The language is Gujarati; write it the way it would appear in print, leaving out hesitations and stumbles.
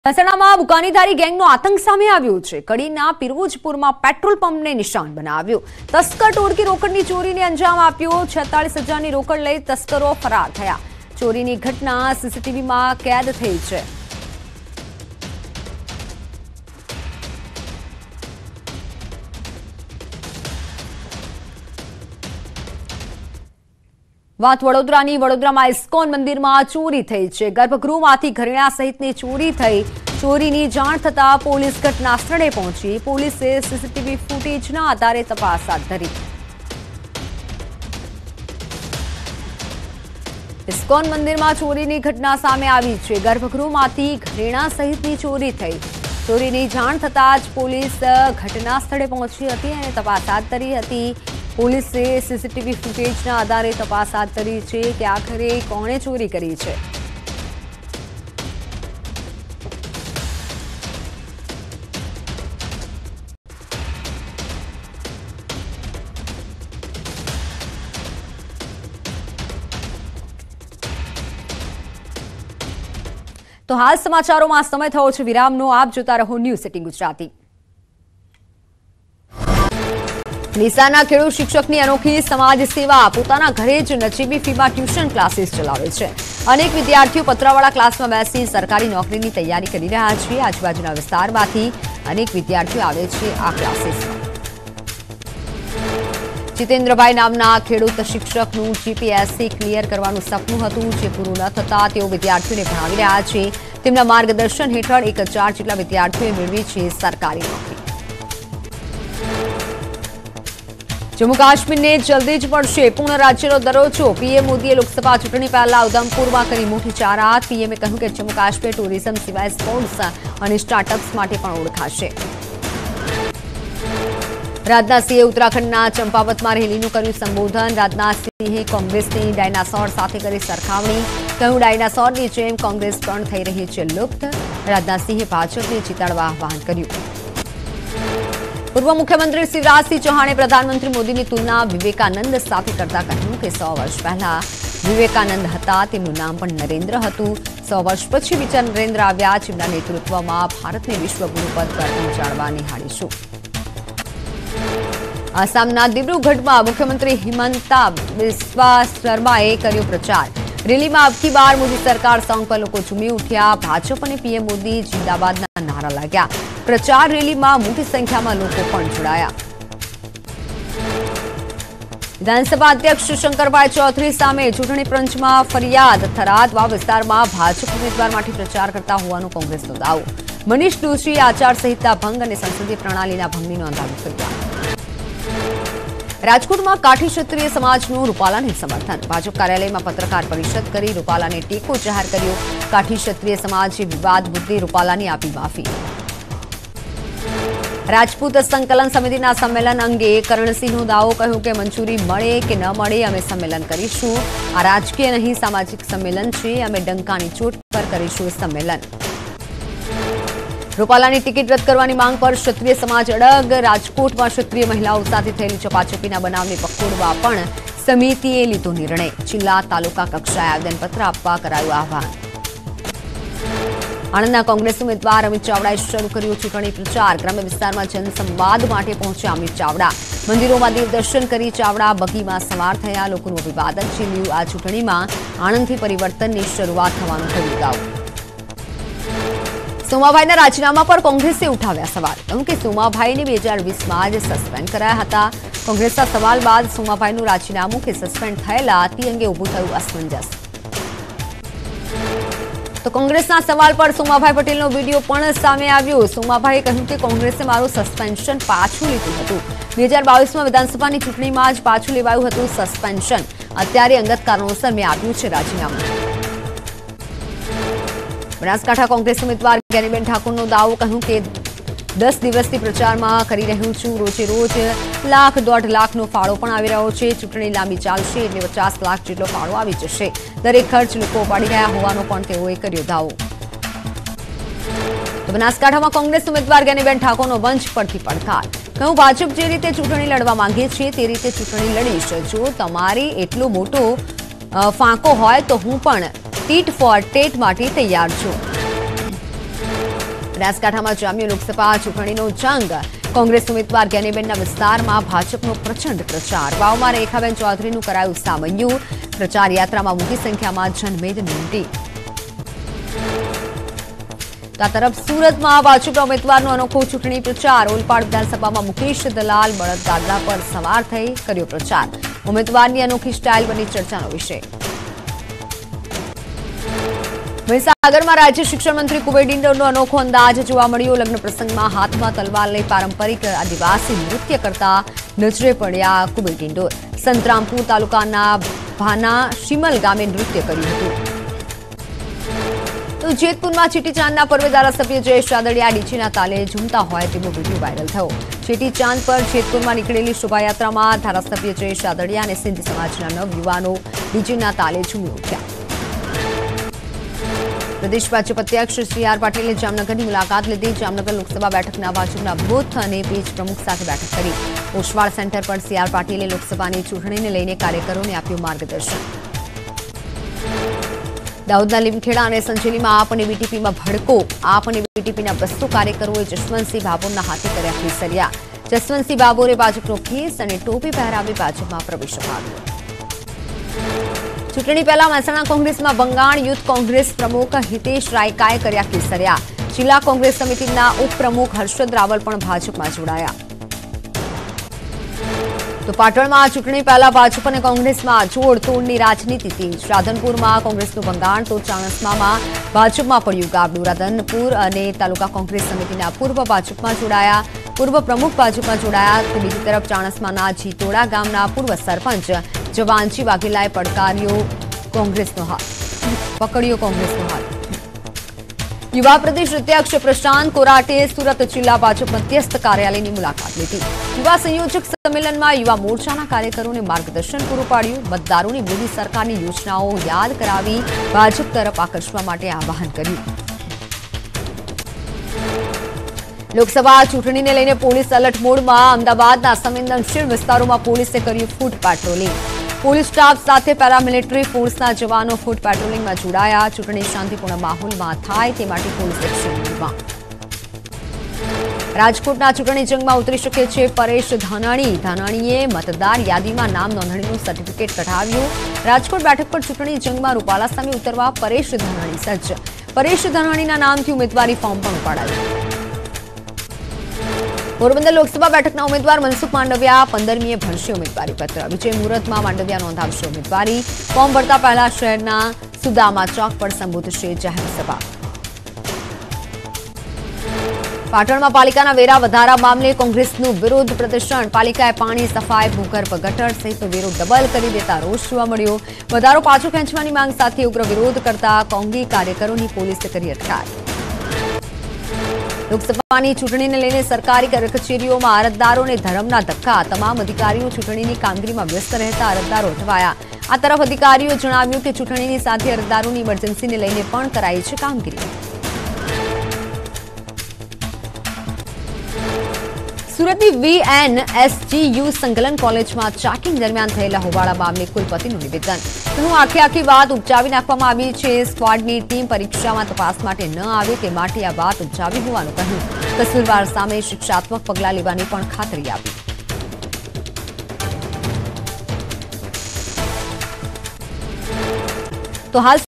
મહેસાણામાં બુકાનીધારી ગેંગનો આતંક સામે આવ્યો છે। કડીના પિરોજપુરમાં પેટ્રોલ પંપને નિશાન બનાવ્યો। તસ્કર ટોળકી રોકડની ચોરીને અંજામ આપ્યો। 46,000ની રોકડ લઈ તસ્કરો ફરાર થયા। ચોરીની ઘટના સીસીટીવીમાં કેદ થઈ છે। વાત વડોદરાની। વડોદરામાં ઇસ્કોન મંદિરમાં ચોરી થઈ છે। ગર્ભગૃહમાંથી ઘરેણા સહિતની ચોરી થઈ। ચોરીની જાણ થતા પોલીસ ઘટના સ્થળે પહોંચી। પોલીસે સીસીટીવી ફૂટેજના આધારે તપાસ હાથ ધરી। ઇસ્કોન મંદિરમાં ચોરીની ઘટના સામે આવી છે। ગર્ભગૃહમાંથી ઘરેણા સહિતની ચોરી થઈ। ચોરીની જાણ થતા જ પોલીસ ઘટના સ્થળે પહોંચી હતી અને તપાસ હાથ ધરી હતી। પોલીસે સીસીટીવી ફૂટેજના આધારે તપાસ હાથ ધરી છે કે આખરે કોણે ચોરી કરી છે। તો હાલ સમાચારોમાં સમય થયો છે વિરામનો। આપ જોતા રહો ન્યૂઝ 18 ગુજરાતી। ડીસાના ખેડૂત શિક્ષકની અનોખી સમાજ સેવા। પોતાના ઘરે જ નજીવી ફીમાં ટ્યુશન ક્લાસીસ ચલાવે છે। અનેક વિદ્યાર્થીઓ પતરાવાળા ક્લાસમાં બેસી સરકારી નોકરીની તૈયારી કરી રહ્યા છે। આજુબાજુના વિસ્તારમાંથી અનેક વિદ્યાર્થીઓ આવે છે આ ક્લાસીસમાં। જીતેન્દ્રભાઈ નામના ખેડૂત શિક્ષકનું જીપીએસસી ક્લિયર કરવાનું સપનું હતું, જે પૂરું ન થતા તેઓ વિદ્યાર્થીઓને ભણાવી રહ્યા છે। તેમના માર્ગદર્શન હેઠળ 1,000 જેટલા વિદ્યાર્થીઓએ મેળવી છે સરકારી નોકરી। जम्मू काश्मीर ने जल्दी ज पड़शे पूर्ण राज्यनो दरोजो। पीएम मोदीए लोकसभा चूंटणी पहेला उधमपुरमां करी मोटी जाहेरात। पीएमए कह્યું કે जम्मू काश्मीर टूरिज्म सिवाय स्पोर्ट्स અને स्टार्टअप्स માટે પણ ઓળખાશે। राजनाथ सिंहे उत्तराखंडના ચંપાવતમાં રેલીનું કર્યું સંબોધન। राजनाथ सिंहे કોંગ્રેસની ડાયનાસોર સાથે કરી સરખામણી। કહ્યું ડાયનાસોરની જેમ કોંગ્રેસ પણ થઈ રહી છે લુપ્ત। राजनाथ सिंहे ભાજપને જીતાડવા આહ્વાન કર્યું। पूर्व मुख्यमंत्री शिवराज सिंह चौहाने प्रधानमंत्री मोदी की तुलना विवेकानंद साथे करता कह્યું કે 100 वर्ष पहला विवेकानंद हता, તેમનું નામ પણ નરેન્દ્ર હતું। 100 वर्ष પછી બીજા નરેન્દ્ર આવ્યા। જેમના નેતૃત્વમાં ભારતને વિશ્વગુરુ પદ પર પહોંચાડવા નિહાળીશું। આસામના દિબ્રુગઢમાં મુખ્યમંત્રી હિમંતા બિસ્વા શર્માએ કર્યો પ્રચાર। રેલીમાં અબકી બાર મોદી સરકાર સોંગ પર લોકો ઝૂમી ઉઠ્યા। ભાજપ અને પીએમ મોદી જિંદાબાદના નારા લાગ્યા। પ્રચાર રેલીમાં મોટી સંખ્યામાં લોકો પણ જોડાયા। વિધાનસભા અધ્યક્ષ શંકરભાઈ ચૌધરી સામે ચૂંટણી પંચમાં ફરિયાદ। થરાદ વિસ્તારમાં ભાજપ ઉમેદવાર માટે પ્રચાર કરતા હોવાનો કોંગ્રેસનો દાવો। મનીષ દોશીએ આચારસંહિતા ભંગ અને સંસદીય પ્રણાલીના ભંગની નોંધાવી ફરિયાદ। રાજકોટમાં કાઠી ક્ષત્રિય સમાજનું રૂપાલાને સમર્થન। ભાજપ કાર્યાલયમાં પત્રકાર પરિષદ કરી રૂપાલાને ટેકો જાહેર કર્યો। કાઠી ક્ષત્રિય સમાજે વિવાદ મુદ્દે રૂપાલાને આપી માફી। રાજપૂત સંકલન સમિતિના સંમેલન અંગે કરણસિંહનો દાવો। કહ્યું કે મંજૂરી મળે કે ન મળે અમે સંમેલન કરીશું। આ રાજકીય નહીં સામાજિક સંમેલન છે। અમે ડંકાની ચોટ પર કરીશું સંમેલન। રૂપાલાની ટિકિટ રદ કરવાની માંગ પર ક્ષત્રિય સમાજ અડગ। રાજકોટમાં ક્ષત્રિય મહિલાઓ સાથે થયેલી ચપાચપીના બનાવને પકડવા પણ સમિતિએ લીધો નિર્ણય। જિલ્લા તાલુકા કક્ષાએ આવેદનપત્ર આપવા કરાયું આહ્વાન। આણંદના કોંગ્રેસ ઉમેદવાર અમિત ચાવડાએ શરૂ કર્યો ચૂંટણી પ્રચાર। ગ્રામ્ય વિસ્તારમાં જનસંવાદ માટે પહોંચ્યા અમિત ચાવડા। મંદિરોમાં દેવ દર્શન કરી ચાવડા બગીમાં સવાર થયા। લોકોનું અભિવાદન ઝીલ્યું। આ ચૂંટણીમાં આણંદથી પરિવર્તનની શરૂઆત થવાનું થયું દાવો। સોમાભાઈના રાજીનામા પર કોંગ્રેસે ઉઠાવ્યા સવાલ। કહ્યું કે સોમાભાઈને 2020માં જ સસ્પેન્ડ કરાયા હતા। કોંગ્રેસના સવાલ બાદ સોમાભાઈનું રાજીનામું કે સસ્પેન્ડ થયેલા તે અંગે ઊભું થયું અસમંજસ। તો કોંગ્રેસના સવાલ પર સોમાભાઈ પટેલનો વિડીયો પણ સામે આવ્યો। સોમાભાઈએ કહ્યું કે કોંગ્રેસે મારું સસ્પેન્શન પાછું લીધું હતું। 2022માં વિધાનસભાની ચૂંટણીમાં જ પાછું લેવાયું હતું સસ્પેન્શન। અત્યારે અંગત કારણોસર મેં આપ્યું છે રાજીનામું। બનાસકાંઠા કોંગ્રેસ ઉમેદવાર જ્ઞાનીબેન ઠાકોરનો દાવો। કહ્યું કે 10 દિવસથી પ્રચારમાં કરી રહ્યું છું। રોજે રોજ 1 લાખ 1.5 લાખનો ફાળો પણ આવી રહ્યો છે। ચૂંટણી લાંબી ચાલશે એટલે 50 લાખ જેટલો ફાળો આવી જશે। દરેક ખર્ચ લોકો ઉપાડી રહ્યા હોવાનો પણ તેઓએ કર્યો દાવો। તો બનાસકાંઠામાં કોંગ્રેસ ઉમેદવાર જ્ઞાનીબેન ઠાકોરનો મંચ પરથી પડકાર। કહ્યું ભાજપ જે રીતે ચૂંટણી લડવા માંગે છે તે રીતે ચૂંટણી લડીશ। જો તમારે એટલો મોટો ફાંકો હોય તો હું પણ ટીટ ફોર ટેટ માટે તૈયાર છું। બનાસકાંઠામાં જામ્યો લોકસભા ચૂંટણીનો જંગ। કોંગ્રેસ ઉમેદવાર જ્ઞાનીબેનના વિસ્તારમાં ભાજપનો પ્રચંડ પ્રચાર। વાવમાં રેખાબેન ચૌધરીનું કરાયું સામૈયું। પ્રચાર યાત્રામાં મોટી સંખ્યામાં જનમેદની ઉમટી। તો આ તરફ સુરતમાં ભાજપના ઉમેદવારનો અનોખો ચૂંટણી પ્રચાર। ઓલપાડ વિધાનસભામાં મુકેશ દલાલ બળદગાડા પર સવાર થઈ કર્યો પ્રચાર। ઉમેદવારની અનોખી સ્ટાઇલ બની ચર્ચાનો વિષય। મહીસાગરમાં રાજ્ય શિક્ષણ મંત્રી કુબેર ડિંડોરનો અનોખો અંદાજ જોવા મળ્યો। લગ્ન પ્રસંગમાં હાથમાં તલવાર લઈ પારંપરિક આદિવાસી નૃત્ય કરતા નજરે પડ્યા કુબેર ડિંડોર। સંતરામપુર તાલુકાના ભાના શિમલ ગામે નૃત્ય કર્યું હતું। તો જેતપુરમાં ચેટીચાંદના પર્વે ધારાસભ્ય જયેશ રાદડિયા ડીજેના તાલે ઝૂમતા હોય તેવો વિડીયો વાયરલ થયો। ચેટીચાંદ પર જેતપુરમાં નીકળેલી શોભાયાત્રામાં ધારાસભ્ય જયેશ રાદડિયા અને સિંધી સમાજના નવયુવાનો ડીજેના તાલે ઝૂમી ઉઠ્યા। પ્રદેશ ભાજપ અધ્યક્ષ સી આર પાટીલે જામનગરની મુલાકાત લીધી। જામનગર લોકસભા બેઠકના ભાજપના બૂથ અને પેજ પ્રમુખ સાથે બેઠક કરી। ઓશવાળ સેન્ટર પર સી આર પાટીલે લોકસભાની ચૂંટણીને લઈને કાર્યકરોને આપ્યું માર્ગદર્શન। દાહોદના લીમખેડા અને સંજેલીમાં આપ અને બીટીપીમાં ભડકો। આપ અને બીટીપીના 200 કાર્યકરોએ જસવંતસિંહ ભાભોરના હાથે કર્યા કેસરિયા। જસવંતસિંહ ભાભોરે ભાજપનો કેસ અને ટોપી પહેરાવી ભાજપમાં પ્રવેશ અપાવ્યો। ચૂંટણી પહેલા મહેસાણા કોંગ્રેસમાં બંગાળ યુથ કોંગ્રેસ પ્રમુખ હિતેશ રાયકાએ કર્યા કેસરિયા। જિલ્લા કોંગ્રેસ સમિતિના ઉપપ્રમુખ હર્ષદ રાવલ પણ ભાજપમાં જોડાયા। તો પાટણમાં ચૂંટણી પહેલા ભાજપ અને કોંગ્રેસમાં જોડતોડની રાજનીતિ તેજ। રાધનપુરમાં કોંગ્રેસનું બંગાળ તો ચાણસ્મામાં ભાજપમાં પડ્યું ગાબડું। રાધનપુર અને તાલુકા કોંગ્રેસ સમિતિના પૂર્વ ભાજપમાં જોડાયા। પૂર્વ પ્રમુખ ભાજપમાં જોડાયા। તો બીજી તરફ ચાણસ્માના જીતોડા ગામના પૂર્વ સરપંચ જવાનજી વાઘેલાએ પકડ્યો કોંગ્રેસનો હાથ। યુવા પ્રદેશ અધ્યક્ષ પ્રશાંત કોરાટે સુરત જિલ્લા ભાજપ મધ્યસ્થ કાર્યાલયની મુલાકાત લીધી। યુવા સંયોજક સંમેલનમાં યુવા મોરચાના કાર્યકરોને માર્ગદર્શન પૂરું પાડ્યું। મતદારોની મોદી સરકારની યોજનાઓ યાદ કરાવી ભાજપ તરફ આકર્ષવા માટે આહ્વાન કર્યું। લોકસભા ચૂંટણીને લઈને પોલીસ એલર્ટ મોડમાં। અમદાવાદના સંવેદનશીલ વિસ્તારોમાં પોલીસે કર્યું ફૂટ પેટ્રોલિંગ। પોલીસ સ્ટાફ સાથે પેરામિલિટરી ફોર્સના જવાનો ફૂટ પેટ્રોલિંગમાં જોડાયા। ચૂંટણી શાંતિપૂર્ણ માહોલમાં થાય તે માટે પોલીસ એક્શન લીધા। રાજકોટના ચૂંટણી જંગમાં ઉતરી શકે છે પરેશ ધાનાણી। ધાનાણીએ મતદાર યાદીમાં નામ નોંધણીનું સર્ટિફિકેટ કઢાવ્યું। રાજકોટ બેઠક પર ચૂંટણી જંગમાં રૂપાલા સામે ઉતરવા પરેશ ધાનાણી સજ્જ। પરેશ ધાનાણીના નામથી ઉમેદવારી ફોર્મ પણ ઉપાડાયું। પોરબંદર લોકસભા બેઠકના ઉમેદવાર મનસુખ માંડવિયા 15મીએ ભરશે ઉમેદવારી પત્ર। વિજય મુહૂર્તમાં માંડવિયા નોંધાવશે ઉમેદવારી। ફોર્મ ભરતા પહેલા શહેરના સુદામા ચોક પર સંબોધશે જાહેર સભા। પાટણમાં પાલિકાના વેરા વધારા મામલે કોંગ્રેસનું વિરોધ પ્રદર્શન। પાલિકાએ પાણી, સફાઈ, ભૂગર્ભ ગટર સહિતનો વેરો ડબલ કરી દેતા રોષ જોવા મળ્યો। વધારો પાછો ખેંચવાની માંગ સાથે ઉગ્ર વિરોધ કરતા કોંગ્રેસ કાર્યકરોની પોલીસે કરી અટકાયત। લોકસભાની ચૂંટણીને લઈને સરકારી કચેરીઓમાં અરજદારોને ધરમના ધક્કા। તમામ અધિકારીઓ ચૂંટણીની કામગીરીમાં વ્યસ્ત રહેતા અરજદારો અટવાયા। આ તરફ અધિકારીઓએ જણાવ્યું કે ચૂંટણીની સાથે અરજદારોની ઇમરજન્સીને લઈને પણ કરાઈ છે કામગીરી। સુરતની VNSGU સંકલન કોલેજમાં ચેકિંગ દરમિયાન થયેલા હોબાળા મામલે કુલપતિનું નિવેદન। તેનું આખી વાત ઉપજાવી નાખવામાં આવી છે। સ્ક્વોડની ટીમ પરીક્ષામાં તપાસ માટે ન આવે તે માટે આ વાત ઉપજાવી હોવાનું કહ્યું। કસૂરવાર સામે શિક્ષાત્મક પગલાં લેવાની પણ ખાતરી આપી। તો હાલ